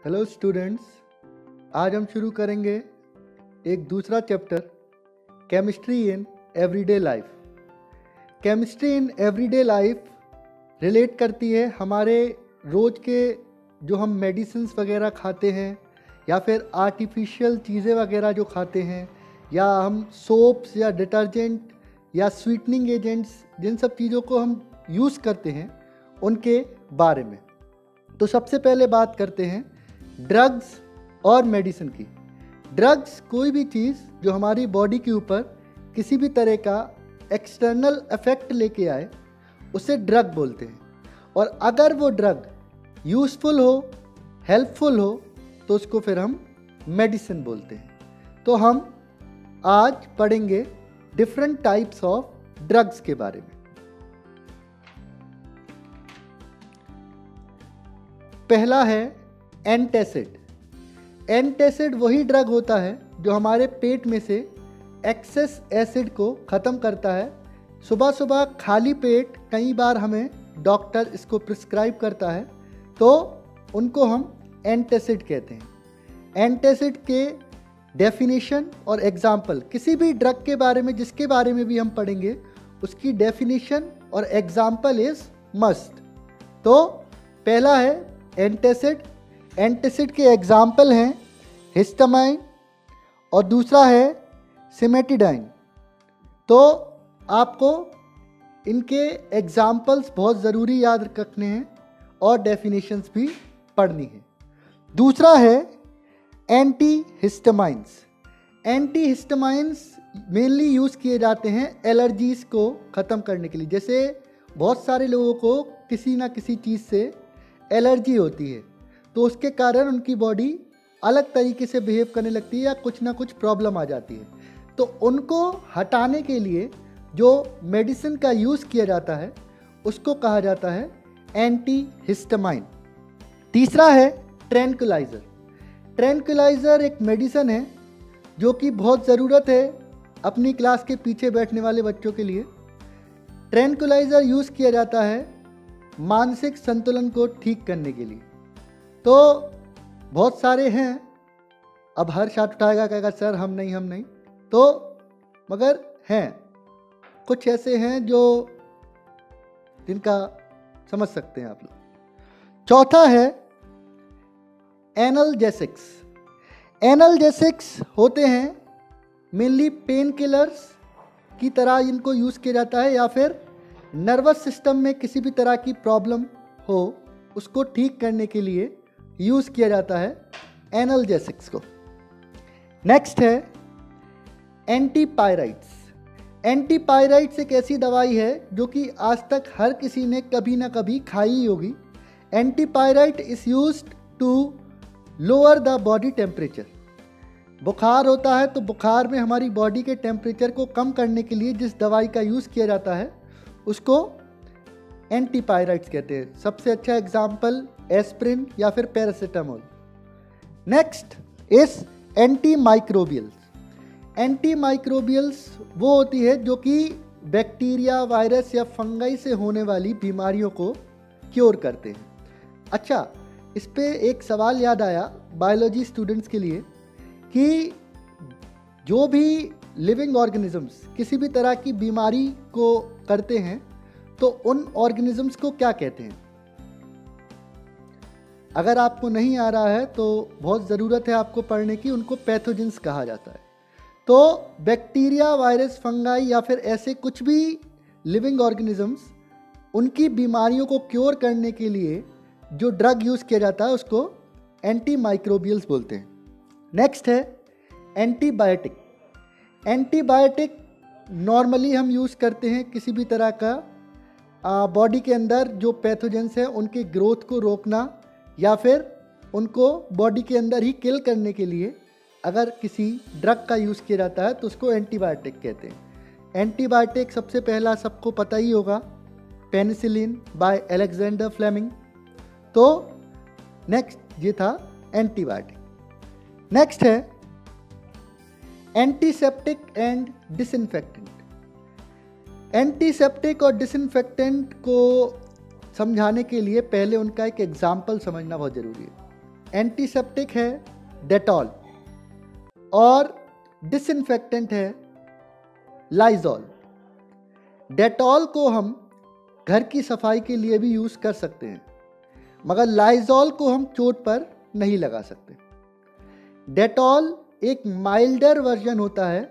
Hello students, आज हम शुरू करेंगे एक दूसरा chapter chemistry in everyday life. Chemistry in everyday life relate करती है हमारे रोज़ के जो हम मेडिसिन्स वगैरह खाते हैं या फिर आर्टिफिशियल चीज़ें वगैरह जो खाते हैं या हम सोप्स या डिटर्जेंट या स्वीटनिंग एजेंट्स जिन सब चीज़ों को हम यूज़ करते हैं उनके बारे में। तो सबसे पहले बात करते हैं ड्रग्स और मेडिसिन की। ड्रग्स कोई भी चीज़ जो हमारी बॉडी के ऊपर किसी भी तरह का एक्सटर्नल इफेक्ट लेके आए उसे ड्रग बोलते हैं, और अगर वो ड्रग यूज़फुल हो, हेल्पफुल हो, तो उसको फिर हम मेडिसिन बोलते हैं। तो हम आज पढ़ेंगे डिफरेंट टाइप्स ऑफ ड्रग्स के बारे में। पहला है एंटासिड। एंटासिड वही ड्रग होता है जो हमारे पेट में से एक्सेस एसिड को ख़त्म करता है। सुबह सुबह खाली पेट कई बार हमें डॉक्टर इसको प्रिस्क्राइब करता है, तो उनको हम एंटासिड कहते हैं। एंटासिड के डेफिनेशन और एग्जाम्पल, किसी भी ड्रग के बारे में जिसके बारे में भी हम पढ़ेंगे उसकी डेफिनेशन और एग्जाम्पल इज़ मस्ट। तो पहला है एंटासिड। एंटासिड के एग्जाम्पल हैं हिस्टामाइन और दूसरा है सिमेटिडाइन। तो आपको इनके एग्जाम्पल्स बहुत ज़रूरी याद रखने हैं और डेफिनेशंस भी पढ़नी है। दूसरा है antihistamines. Antihistamines mainly use किए जाते हैं एलर्जीज़ को ख़त्म करने के लिए। जैसे बहुत सारे लोगों को किसी ना किसी चीज़ से एलर्जी होती है, तो उसके कारण उनकी बॉडी अलग तरीके से बिहेव करने लगती है या कुछ ना कुछ प्रॉब्लम आ जाती है। तो उनको हटाने के लिए जो मेडिसिन का यूज़ किया जाता है उसको कहा जाता है एंटी हिस्टामाइन। तीसरा है ट्रैंक्विलाइज़र। ट्रैंक्विलाइज़र एक मेडिसिन है जो कि बहुत ज़रूरत है अपनी क्लास के पीछे बैठने वाले बच्चों के लिए। ट्रैंक्विलाइज़र यूज़ किया जाता है मानसिक संतुलन को ठीक करने के लिए। तो बहुत सारे हैं, अब हर हाथ उठाएगा कहेगा सर हम नहीं, तो मगर हैं कुछ ऐसे हैं जो जिनका समझ सकते हैं आप लोग। चौथा है एनाल्जेसिक्स। एनाल्जेसिक्स होते हैं मेनली पेन किलर्स की तरह, इनको यूज़ किया जाता है या फिर नर्वस सिस्टम में किसी भी तरह की प्रॉब्लम हो उसको ठीक करने के लिए यूज़ किया जाता है एनाल्जेसिक्स को। नेक्स्ट है एंटीपायराइड्स। एंटीपायराइड्स एक ऐसी दवाई है जो कि आज तक हर किसी ने कभी ना कभी खाई ही होगी। Antipyretic is used to lower the body temperature. बुखार होता है तो बुखार में हमारी बॉडी के टेम्परेचर को कम करने के लिए जिस दवाई का यूज़ किया जाता है उसको एंटीपायराइड्स कहते हैं। सबसे अच्छा एग्जाम्पल एस्प्रिन या फिर paracetamol. Next is antimicrobials. Antimicrobials वो होती है जो कि बैक्टीरिया, वायरस या फंगाई से होने वाली बीमारियों को क्योर करते हैं। अच्छा, इस पे एक सवाल याद आया बायोलॉजी स्टूडेंट्स के लिए कि जो भी लिविंग ऑर्गेनिजम्स किसी भी तरह की बीमारी को करते हैं तो उन ऑर्गेनिजम्स को क्या कहते हैं। अगर आपको नहीं आ रहा है तो बहुत ज़रूरत है आपको पढ़ने की। उनको पैथोजेंस कहा जाता है। तो बैक्टीरिया, वायरस, फंगाई या फिर ऐसे कुछ भी लिविंग ऑर्गेनिजम्स, उनकी बीमारियों को क्योर करने के लिए जो ड्रग यूज़ किया जाता है उसको एंटीमाइक्रोबियल्स बोलते हैं। नेक्स्ट है एंटीबायोटिक। एंटीबायोटिक नॉर्मली हम यूज़ करते हैं किसी भी तरह का बॉडी के अंदर जो पैथोजेंस हैं उनके ग्रोथ को रोकना या फिर उनको बॉडी के अंदर ही किल करने के लिए अगर किसी ड्रग का यूज़ किया जाता है तो उसको एंटीबायोटिक कहते हैं। एंटीबायोटिक सबसे पहला सबको पता ही होगा, पेनिसिलिन बाय अलेक्जेंडर फ्लेमिंग। तो नेक्स्ट ये था एंटीबायोटिक। नेक्स्ट है एंटीसेप्टिक एंड डिसइंफेक्टेंट। एंटीसेप्टिक और डिसइंफेक्टेंट को समझाने के लिए पहले उनका एक एग्जाम्पल समझना बहुत ज़रूरी है। एंटीसेप्टिक है डेटॉल और डिसइंफेक्टेंट है लाइजॉल। डेटॉल को हम घर की सफाई के लिए भी यूज़ कर सकते हैं, मगर लाइजॉल को हम चोट पर नहीं लगा सकते। डेटॉल एक माइल्डर वर्जन होता है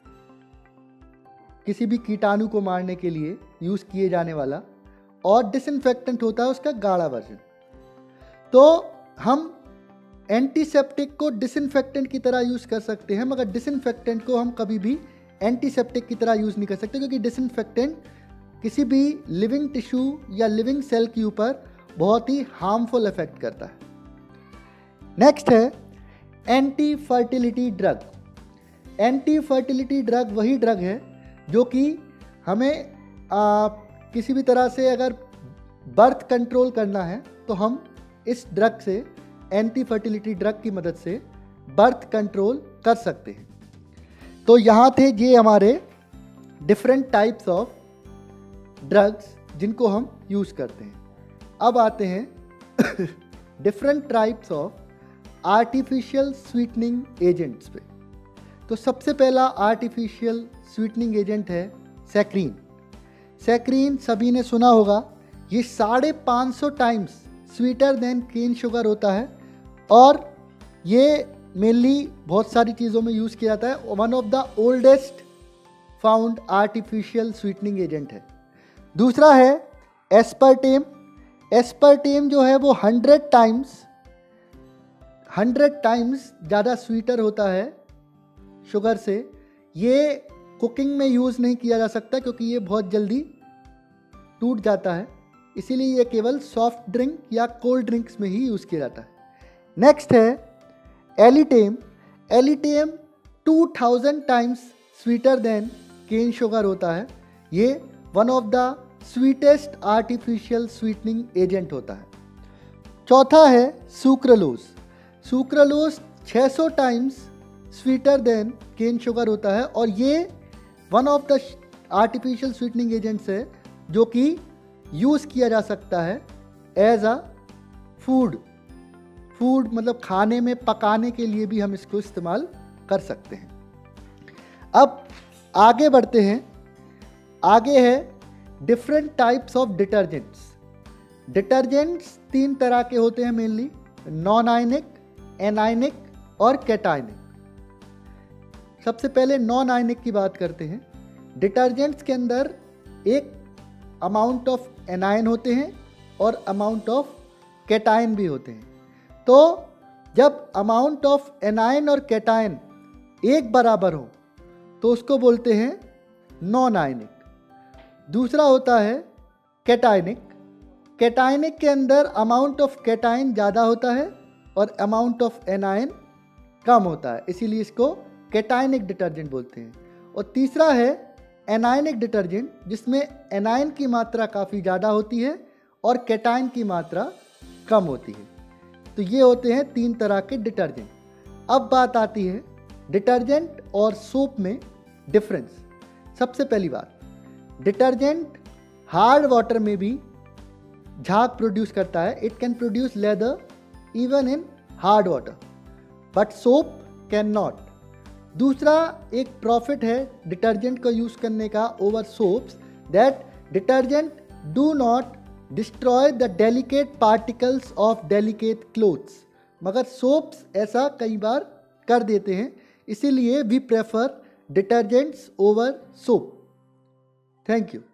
किसी भी कीटाणु को मारने के लिए यूज़ किए जाने वाला, और डिसइंफेक्टेंट होता है उसका गाढ़ा वर्जन। तो हम एंटीसेप्टिक को डिसइंफेक्टेंट की तरह यूज़ कर सकते हैं, मगर डिसइंफेक्टेंट को हम कभी भी एंटीसेप्टिक की तरह यूज़ नहीं कर सकते, क्योंकि डिसइंफेक्टेंट किसी भी लिविंग टिश्यू या लिविंग सेल के ऊपर बहुत ही हार्मफुल इफेक्ट करता है। नेक्स्ट है anti fertility drug. Anti fertility drug वही ड्रग है जो कि हमें किसी भी तरह से अगर बर्थ कंट्रोल करना है तो हम इस ड्रग से, एंटी फर्टिलिटी ड्रग की मदद से बर्थ कंट्रोल कर सकते हैं। तो यहाँ थे ये हमारे डिफरेंट टाइप्स ऑफ ड्रग्स जिनको हम यूज़ करते हैं। अब आते हैं different types of artificial sweetening agents पे। तो सबसे पहला आर्टिफिशियल स्वीटनिंग एजेंट है सैक्रीन। सैक्रीन सभी ने सुना होगा, ये 550 times sweeter than cane sugar होता है और ये मेनली बहुत सारी चीज़ों में यूज़ किया जाता है। One of the oldest found artificial sweetening agent है। दूसरा है एस्पर्टेम। एस्पर्टेम जो है वो 100 टाइम्स ज़्यादा स्वीटर होता है शुगर से। ये कुकिंग में यूज़ नहीं किया जा सकता क्योंकि ये बहुत जल्दी टूट जाता है, इसीलिए ये केवल सॉफ्ट ड्रिंक या कोल्ड ड्रिंक्स में ही यूज़ किया जाता है। नेक्स्ट है alitame. Alitame 2000 times sweeter than cane sugar होता है। ये one of the sweetest artificial sweetening agent होता है। चौथा है sucralose. Sucralose 600 times sweeter than cane sugar होता है और ये one of the artificial sweetening agents है जो कि यूज़ किया जा सकता है एज अ फूड मतलब खाने में पकाने के लिए भी हम इसको इस्तेमाल कर सकते हैं। अब आगे बढ़ते हैं। आगे है different types of detergents. Detergents 3 तरह के होते हैं मेनली, नॉन आयनिक, एनायनिक और कैटायनिक। सबसे पहले नॉन आयनिक की बात करते हैं। डिटर्जेंट्स के अंदर एक अमाउंट ऑफ एनायन होते हैं और अमाउंट ऑफ कैटायन भी होते हैं। तो जब अमाउंट ऑफ एनायन और कैटायन एक बराबर हो तो उसको बोलते हैं नॉन आयनिक। दूसरा होता है कैटायनिक। कैटायनिक के अंदर अमाउंट ऑफ कैटायन ज़्यादा होता है और अमाउंट ऑफ एनायन कम होता है, इसीलिए इसको कैटायनिक डिटर्जेंट बोलते हैं। और तीसरा है एनायनिक डिटर्जेंट, जिसमें एनायन की मात्रा काफ़ी ज़्यादा होती है और कैटायन की मात्रा कम होती है। तो ये होते हैं 3 तरह के डिटर्जेंट। अब बात आती है डिटर्जेंट और सोप में डिफरेंस। सबसे पहली बात, डिटर्जेंट हार्ड वाटर में भी झाग प्रोड्यूस करता है। It can produce lather even in hard water, but soap can not. दूसरा एक प्रॉफिट है डिटर्जेंट को यूज़ करने का over soaps, that detergent do not destroy the delicate particles of delicate clothes. मगर सोप्स ऐसा कई बार कर देते हैं, इसीलिए we prefer detergents over soap. Thank you.